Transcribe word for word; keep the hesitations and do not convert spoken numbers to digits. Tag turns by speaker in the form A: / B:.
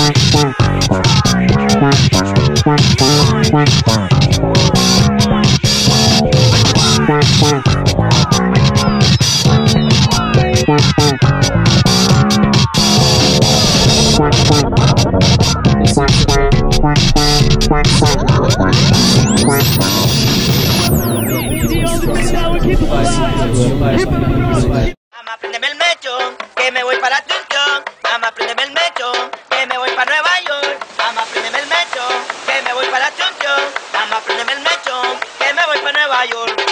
A: Mamá, préndeme el mechón, que me voy para Asunción. Mamá, préndeme el mechón, que me voy para Nueva York. Mamá, préndeme el mechón, que me voy para Asunción. Mamá, préndeme el mechón, que me voy para Nueva York.